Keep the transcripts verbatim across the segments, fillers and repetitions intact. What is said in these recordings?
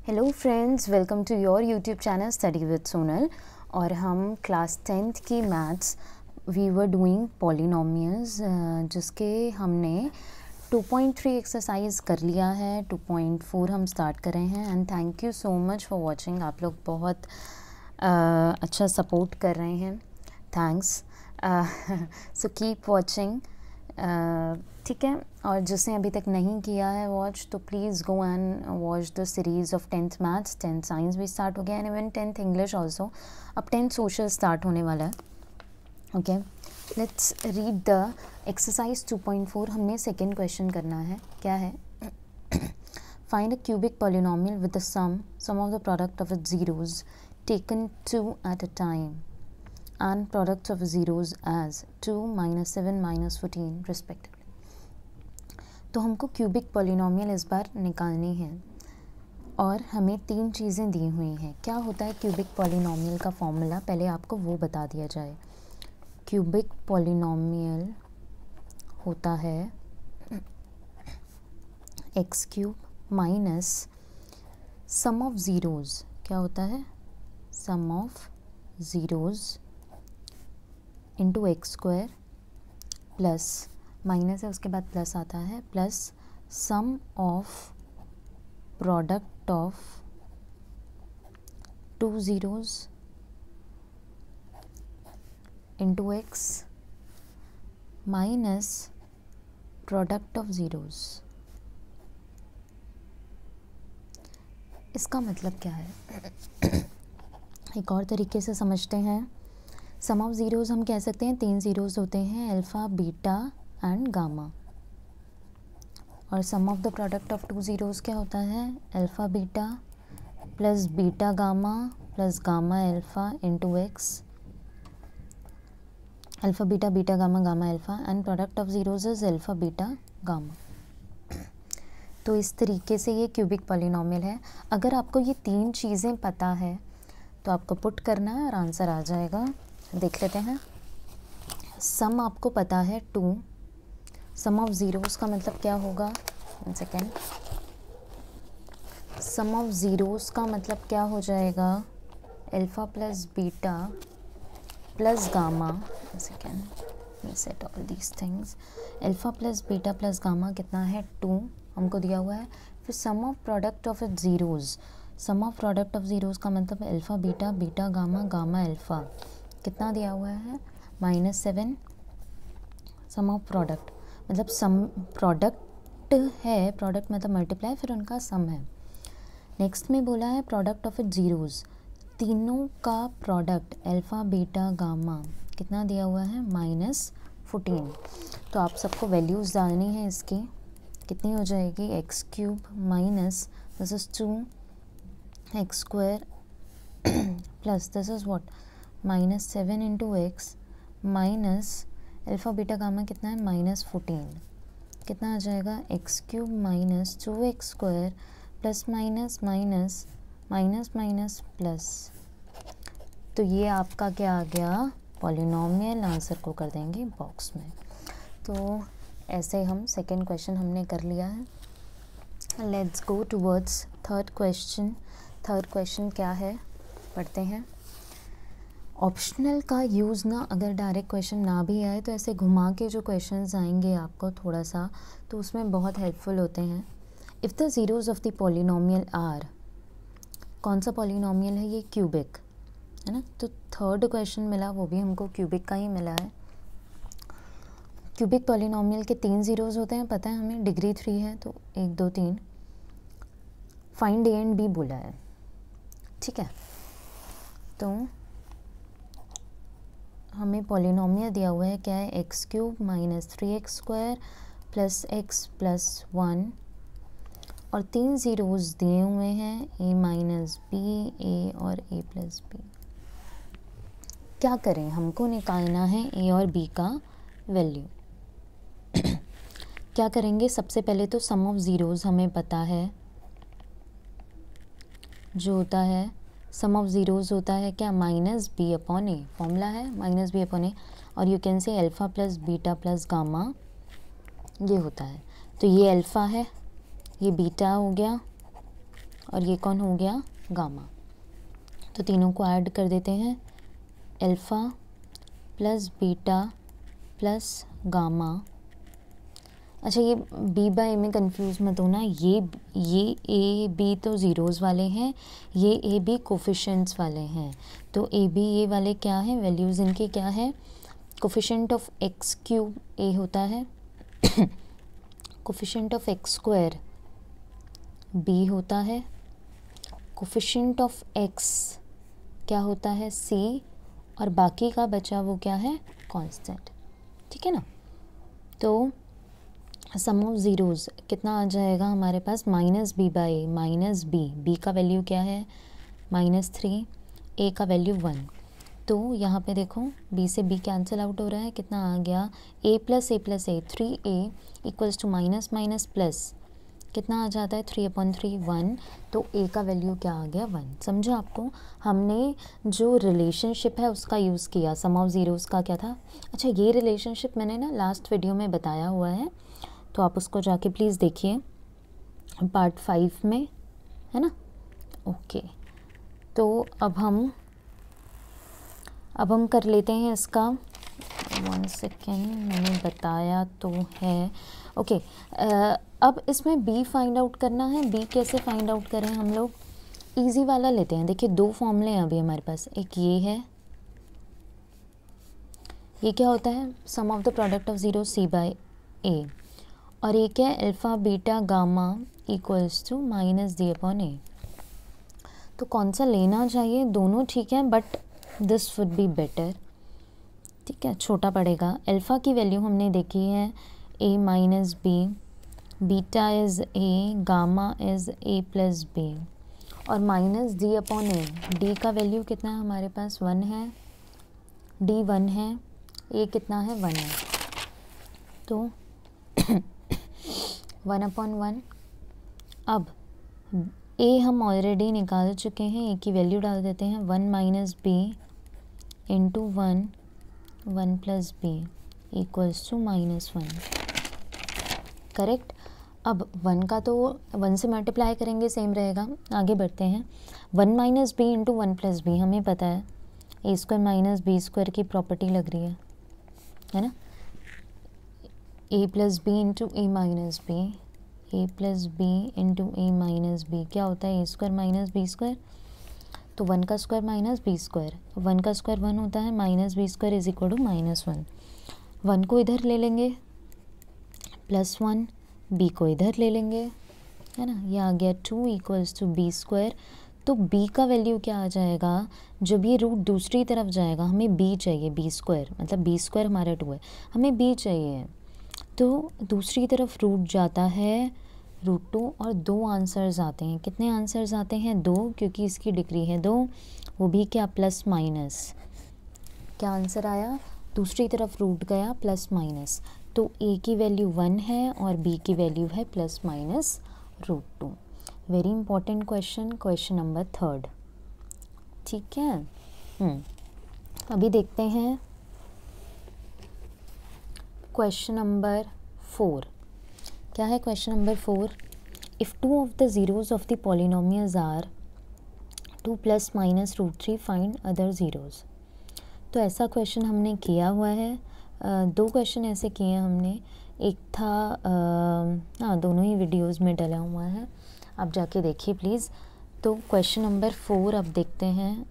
Hello friends, welcome to your YouTube channel study with Sonal. और हम class tenth की maths we were doing polynomials, जिसके हमने two point three exercise कर लिया है। टू पॉइंट फोर हम स्टार्ट कर रहे हैं and thank you so much for watching. आप लोग बहुत uh, अच्छा सपोर्ट कर रहे हैं, थैंक्स। सो कीप वाचिंग, ठीक है। और जिसने अभी तक नहीं किया है वॉच, तो please go and watch the series of tenth maths. Tenth science भी स्टार्ट हो गया and even tenth English also. अब टेंथ सोशल स्टार्ट होने वाला है। Okay, let's read the exercise two point four. हमने सेकेंड क्वेश्चन करना है। क्या है? Find a cubic polynomial with the sum sum of the product of its zeroes taken two at a time and products of zeros as two, minus seven, minus fourteen respectively। तो हमको cubic polynomial इस बार निकालनी है और हमें तीन चीज़ें दी हुई हैं। क्या होता है क्यूबिक पॉलिनोमियल का फॉर्मूला, पहले आपको वो बता दिया जाए। क्यूबिक पॉलिनोमियल होता है x cube minus sum of zeroes. क्या होता है? Sum of zeroes into x square plus minus है, उसके बाद प्लस आता है, plus sum of product of two zeroes into x minus product of zeroes. इसका मतलब क्या है? एक और तरीके से समझते हैं। सम ऑफ ज़ीरोज़ हम कह सकते हैं तीन ज़ीरोज़ होते हैं, अल्फ़ा, बीटा एंड गामा। और sum of the product of two zeroes क्या होता है? Alpha beta plus beta gamma plus gamma alpha into x. Alpha beta beta gamma gamma alpha and product of zeroes is alpha beta gamma. तो इस तरीके से ये cubic polynomial है। अगर आपको ये तीन चीज़ें पता है तो आपको पुट करना है और आंसर आ जाएगा। देख लेते हैं। सम आपको पता है टू, सम ऑफ ज़ीरोज़ का मतलब क्या होगा? One second. Sum of zeroes का मतलब क्या हो जाएगा? Alpha plus beta plus gamma. One second, set all these things. Alpha plus beta plus gamma कितना है? टू हमको दिया हुआ है। फिर sum of product of it zeroes. Sum of product of zeroes का मतलब alpha beta beta gamma gamma alpha कितना दिया हुआ है? Minus seven. Sum of product मतलब सम प्रोडक्ट है, प्रोडक्ट मतलब मल्टीप्लाई, फिर उनका सम है। नेक्स्ट में बोला है प्रोडक्ट ऑफ इट ज़ीरोज़, तीनों का प्रोडक्ट अल्फ़ा बीटा गामा कितना दिया हुआ है? Minus fourteen. तो आप सबको वैल्यूज़ डालनी है इसकी। कितनी हो जाएगी? X cube minus this is two x square plus this is what? Minus seven into x minus alpha beta gamma कितना है? Minus fourteen. कितना आ जाएगा? X cube minus two x square plus minus minus minus minus plus. तो ये आपका क्या आ गया? पॉलिनोमियल। आंसर को कर देंगे बॉक्स में। तो ऐसे हम सेकेंड क्वेश्चन हमने कर लिया है। Let's go towards third question. Third question क्या है पढ़ते हैं। ऑप्शनल का यूज़ ना, अगर डायरेक्ट क्वेश्चन ना भी आए तो ऐसे घुमा के जो क्वेश्चंस आएंगे आपको थोड़ा सा, तो उसमें बहुत हेल्पफुल होते हैं। If the zeroes of the polynomial are, कौन सा पॉलिनोमियल है ये? क्यूबिक है ना। तो थर्ड क्वेश्चन मिला वो भी हमको क्यूबिक का ही मिला है। क्यूबिक पॉलिनोमियल के तीन ज़ीरोज़ होते हैं, पता है हमें, डिग्री थ्री है तो एक दो तीन। फाइंड ए एंड बी बोला है, ठीक है। तो हमें पॉलिनोमियल दिया हुआ है, क्या है? X cube minus three x square plus x plus one, और तीन ज़ीरोज़ दिए हुए हैं, ए माइनस बी, ए और ए प्लस बी। क्या करें? हमको निकालना है ए और बी का वैल्यू। क्या करेंगे? सबसे पहले तो सम ऑफ ज़ीरोज़ हमें पता है, जो होता है सम ऑफ ज़ीरोज़ होता है क्या? Minus b upon a. Formula है माइनस बी अपॉन ए, और you can say alpha plus beta plus gamma, ये होता है। तो ये अल्फ़ा है, ये बीटा हो गया और ये कौन हो गया, गामा। तो तीनों को ऐड कर देते हैं, alpha plus beta plus gamma. अच्छा, ये बी बाय ए में कंफ्यूज मत होना, ये ये ए बी तो ज़ीरोज़ वाले हैं, ये ए बी कोफिशेंट्स वाले हैं। तो ए बी ए वाले क्या हैं, वैल्यूज़ इनके क्या है, coefficient of x cube a होता है, coefficient of x square b होता है, कोफिशेंट ऑफ एक्स क्या होता है, सी, और बाकी का बचा वो क्या है, कांस्टेंट। ठीक है ना। तो सम ऑफ ज़ीरोज़ कितना आ जाएगा हमारे पास, minus b by a minus b, b का वैल्यू क्या है माइनस थ्री, ए का वैल्यू वन। तो यहाँ पे देखो बी से बी कैंसिल आउट हो रहा है, कितना आ गया, a plus a plus a, three a equals to minus minus plus कितना आ जाता है, थ्री अपॉन थ्री वन। तो ए का वैल्यू क्या आ गया, वन। समझो आपको, हमने जो रिलेशनशिप है उसका यूज़ किया, सम ऑफ ज़ीरोज़ का क्या था। अच्छा, ये रिलेशनशिप मैंने ना लास्ट वीडियो में बताया हुआ है, तो आप उसको जाके प्लीज़ देखिए, पार्ट फाइव में है ना। ओके, तो अब हम अब हम कर लेते हैं इसका, वन सेकेंड, मैंने बताया तो है। ओके, अब इसमें बी फाइंड आउट करना है। बी कैसे फाइंड आउट करें हम लोग, इजी वाला लेते हैं। देखिए दो फॉर्मूले हैं अभी हमारे पास, एक ये है, ये क्या होता है, sum of the product of zero c by a, और एक है alpha beta gamma equals to minus d upon a. तो कौन सा लेना चाहिए, दोनों ठीक है, but this would be better. ठीक है, छोटा पड़ेगा। अल्फ़ा की वैल्यू हमने देखी है a minus b, beta is a, gamma is a plus b, और minus d upon a, d का वैल्यू कितना है हमारे पास, वन है, डी वन है, ए कितना है, वन है। तो वन अपॉन वन। अब ए हम ऑलरेडी निकाल चुके हैं, ए की वैल्यू डाल देते हैं, one minus b into one, one plus b equals to minus one. Correct. अब वन का तो वन से मल्टीप्लाई करेंगे, सेम रहेगा। आगे बढ़ते हैं, one minus b into one plus b, हमें पता है a square minus b square की प्रॉपर्टी लग रही है है ना। A plus b into a minus b, a plus b into a minus b क्या होता है, a square minus b square. तो वन का square minus b square, one का स्क्वायर वन होता है, minus b square is equal to minus one. One को इधर ले लेंगे प्लस वन, बी को इधर ले लेंगे, है ना। ये आ गया two equals to b square. तो बी का वैल्यू क्या आ जाएगा, जब ये रूट दूसरी तरफ जाएगा, हमें बी चाहिए, बी स्क्वायर मतलब बी स्क्वायर हमारा टू है, हमें बी चाहिए। तो दूसरी तरफ रूट जाता है रूट टू, और दो आंसर्स आते हैं। कितने आंसर्स आते हैं, दो, क्योंकि इसकी डिग्री है दो, वो भी क्या, प्लस माइनस। क्या आंसर आया, दूसरी तरफ रूट गया प्लस माइनस। तो ए की वैल्यू वन है और बी की वैल्यू है plus minus root two. Very important question, question number third. ठीक है। हम्म अभी देखते हैं क्वेश्चन नंबर फोर। क्या है question number four, if two of the zeroes of the polynomials are two plus minus root three, find other zeroes. तो ऐसा question हमने किया हुआ है, आ, दो क्वेश्चन ऐसे किए हैं हमने। एक था, हाँ दोनों ही वीडियोस में डला हुआ है, आप जाके देखिए प्लीज़। तो क्वेश्चन नंबर फोर अब देखते हैं।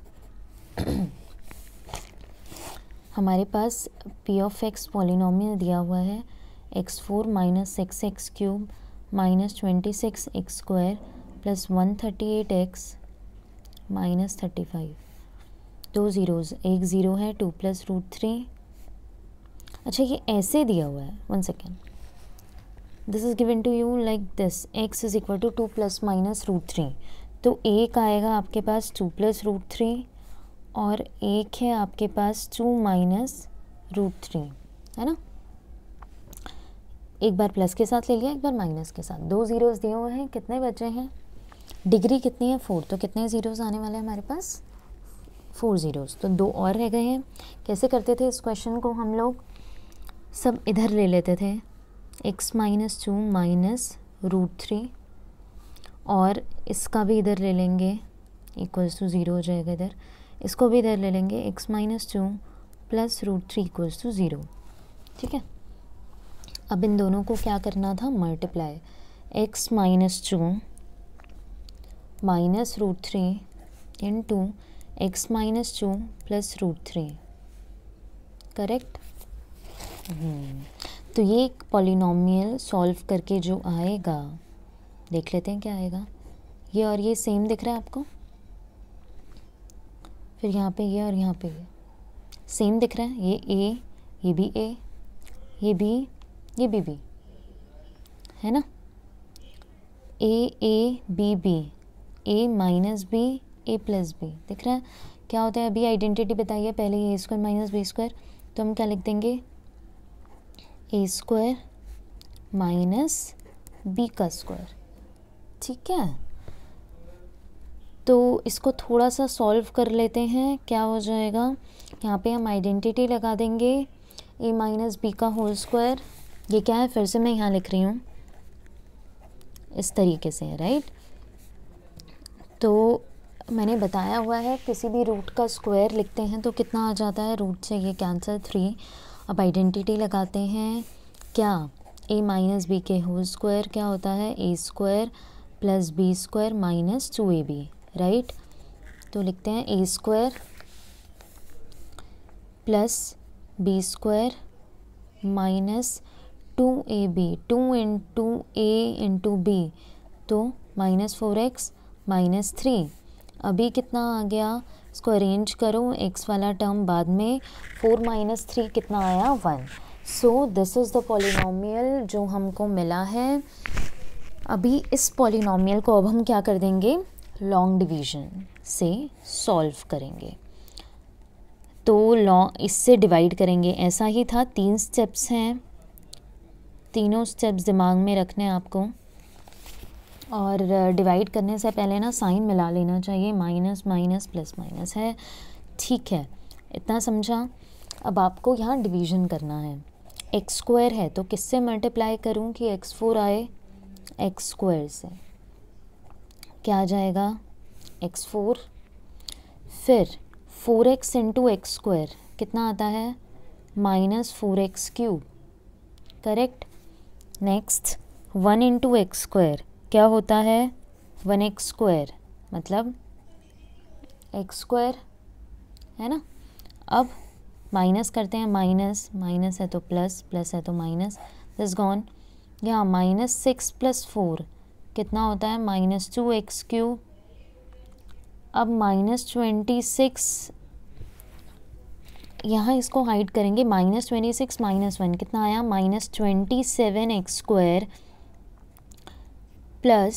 हमारे पास पी ऑफ एक्स पॉलिनोमियल दिया हुआ है, x four minus six x cube minus twenty six x square plus one thirty eight x minus thirty five. दो ज़ीरोज़, एक ज़ीरो है, टू प्लस रूट थ्री। अच्छा, ये ऐसे दिया हुआ है, one second, this is given to you like this, x is equal to two plus minus root three. तो एक आएगा आपके पास टू प्लस रूट थ्री, और एक है आपके पास टू माइनस रूट थ्री, है ना। एक बार प्लस के साथ ले लिया, एक बार माइनस के साथ। दो ज़ीरोज़ दिए हुए हैं, कितने बचे हैं, डिग्री कितनी है, फोर, तो कितने ज़ीरोज़ आने वाले हैं हमारे पास, फोर ज़ीरोज़। तो दो और रह गए हैं। कैसे करते थे इस क्वेश्चन को हम लोग, सब इधर ले लेते थे, x minus two minus root three, और इसका भी इधर ले लेंगे, इक्वल्स टू ज़ीरो हो जाएगा इधर, इसको भी इधर ले लेंगे, x minus two plus root three equals to zero. ठीक है, अब इन दोनों को क्या करना था, multiply, x minus two minus root three into x minus two plus root three, correct. तो ये एक पॉलिनोमियल सॉल्व करके जो आएगा, देख लेते हैं क्या आएगा। ये और ये सेम दिख रहा है आपको, फिर यहाँ पे ये और यहाँ पे ये सेम दिख रहा है, ये ए, ये भी ए, ये बी, ये भी बी, है ना। A a b b, a minus b, a plus b, दिख रहा है क्या होता है। अभी आइडेंटिटी बताइए पहले, a square minus b square, तो हम क्या लिख देंगे, ए स्क्वायर माइनस बी का स्क्वायर। ठीक है, तो इसको थोड़ा सा सॉल्व कर लेते हैं, क्या हो जाएगा। यहाँ पे हम आइडेंटिटी लगा देंगे, ए माइनस बी का होल स्क्वायर, ये क्या है, फिर से मैं यहाँ लिख रही हूँ इस तरीके से, राइट। तो मैंने बताया हुआ है किसी भी रूट का स्क्वायर लिखते हैं तो कितना आ जाता है, रूट से ये कैंसिल थ्री। अब आइडेंटिटी लगाते हैं, क्या, ए माइनस बी के होल स्क्वायर क्या होता है, a square plus b square minus two a b, right. तो लिखते हैं a square plus b square minus two a b, two into a into b, तो minus four x minus three. अभी कितना आ गया, इसको अरेंज करो, एक्स वाला टर्म बाद में, फोर माइनस थ्री कितना आया, one. So this is the polynomial जो हमको मिला है। अभी इस पॉलिनोमियल को अब हम क्या कर देंगे, लॉन्ग डिवीज़न से सॉल्व करेंगे। तो लॉन्ग इससे डिवाइड करेंगे, ऐसा ही था, तीन स्टेप्स हैं, तीनों स्टेप्स दिमाग में रखने हैं आपको। और डिवाइड करने से पहले ना साइन मिला लेना चाहिए, माइनस माइनस प्लस माइनस है, ठीक है, इतना समझा। अब आपको यहाँ डिवीज़न करना है, एक्स स्क्वायर है तो किससे मल्टीप्लाई करूँ कि एक्स फोर आए, एक्स स्क्वायर से, क्या आ जाएगा, एक्स फोर, फिर four x into x square कितना आता है, minus four x cube, correct. Next one into x square क्या होता है, वन एक्स स्क्वायर, मतलब एक्स स्क्वायर, है ना। अब माइनस करते हैं, माइनस माइनस है तो प्लस, प्लस है तो माइनस, दिस गॉन। यहाँ माइनस सिक्स प्लस फोर कितना होता है, माइनस टू एक्स क्यूब। अब माइनस ट्वेंटी सिक्स, यहाँ इसको हाइड करेंगे, minus twenty six minus one कितना आया, minus twenty seven x square plus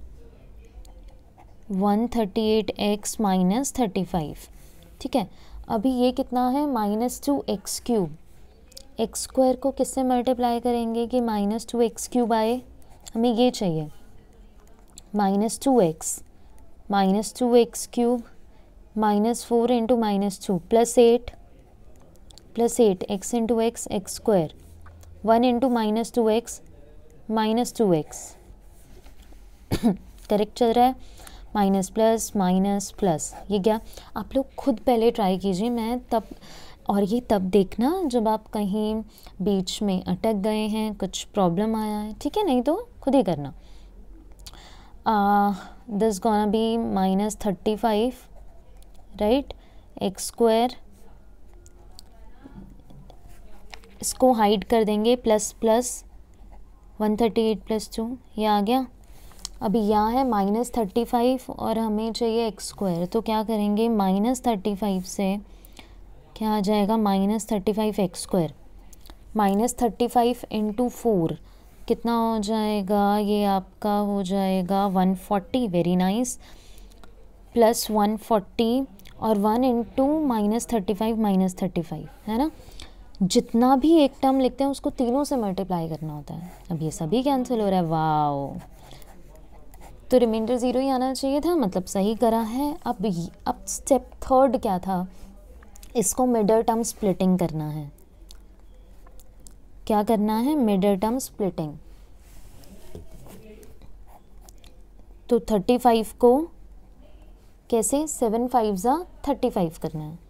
one thirty eight x minus thirty five. ठीक है, अभी ये कितना है, minus two x cube, x square को किससे मल्टीप्लाई करेंगे कि माइनस टू एक्स क्यूब आए, हमें ये चाहिए, minus two x minus two x cube minus four into minus two plus eight, plus eight x into x, x square, one into minus two x minus two x, correct चल रहा है, minus plus minus plus, ये क्या, आप लोग खुद पहले try कीजिए, मैं तब, और ये तब देखना जब आप कहीं बीच में अटक गए हैं, कुछ प्रॉब्लम आया है, ठीक है, नहीं तो खुद ही करना। This gonna be minus thirty five, right, x square, इसको हाइड कर देंगे, plus plus one thirty eight plus two, ये आ गया। अभी यहाँ है माइनस थर्टी फाइव और हमें चाहिए एक्स स्क्वायर, तो क्या करेंगे, माइनस थर्टी फाइव से क्या आ जाएगा, minus thirty five x square, minus thirty five into four कितना हो जाएगा, ये आपका हो जाएगा one forty, very nice, plus one forty और one into minus thirty five minus thirty five, है ना। जितना भी एक टर्म लिखते हैं उसको तीनों से मल्टीप्लाई करना होता है। अब ये सभी कैंसिल हो रहा है, वाओ, तो रिमाइंडर ज़ीरो ही आना चाहिए था, मतलब सही करा है। अब अब स्टेप थर्ड क्या था, इसको मिडल टर्म स्प्लिटिंग करना है। क्या करना है, मिडल टर्म स्प्लिटिंग। तो थर्टी फाइव को कैसे सेवन फाइव ज़ा थर्टी फाइव करना है,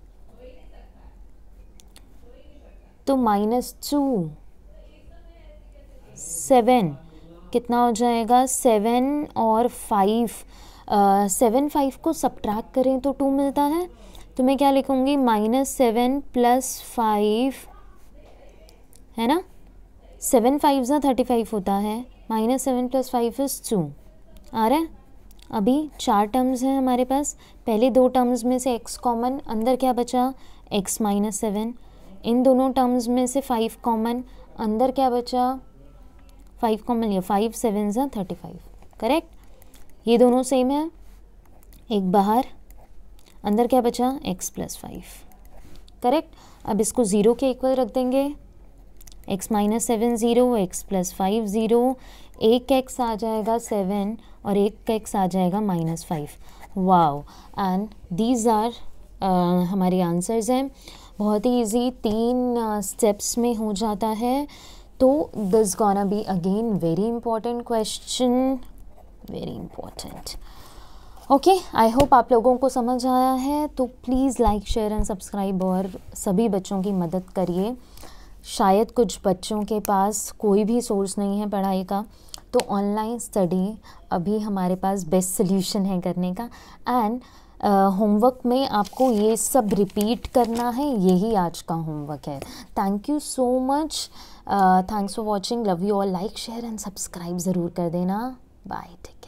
तो माइनस टू सेवन कितना हो जाएगा, सेवन और फाइव, सेवन फाइव को सब्ट्रैक्ट करें तो टू मिलता है, तो मैं क्या लिखूँगी, माइनस सेवन प्लस फाइव, है ना, सेवन फाइव ज़ा थर्टी फाइव होता है, minus seven plus five is two. आ रहा है? अभी चार टर्म्स हैं हमारे पास, पहले दो टर्म्स में से x कॉमन, अंदर क्या बचा, x माइनस सेवन, इन दोनों टर्म्स में से फाइव कॉमन, अंदर क्या बचा, फाइव कॉमन लिया, फाइव सेवन ज़ा थर्टी फाइव, करेक्ट। ये दोनों सेम है, एक बाहर, अंदर क्या बचा, x प्लस फाइव, करेक्ट। अब इसको ज़ीरो के इक्वल रख देंगे, x minus seven zero, x plus five zero, एक x आ जाएगा सेवन और एक x आ जाएगा minus five. Wow, and these are हमारे आंसर्स हैं, बहुत ही इजी, तीन स्टेप्स uh, में हो जाता है। तो this gonna be again very important question, very important. Okay, I hope आप लोगों को समझ आया है। तो please like share and subscribe और सभी बच्चों की मदद करिए। शायद कुछ बच्चों के पास कोई भी सोर्स नहीं है पढ़ाई का, तो ऑनलाइन स्टडी अभी हमारे पास बेस्ट सोल्यूशन है करने का। एंड होमवर्क uh, में आपको ये सब रिपीट करना है, यही आज का होमवर्क है। Thank you so much, thanks for watching, love you all, like share and subscribe ज़रूर कर देना। बाय।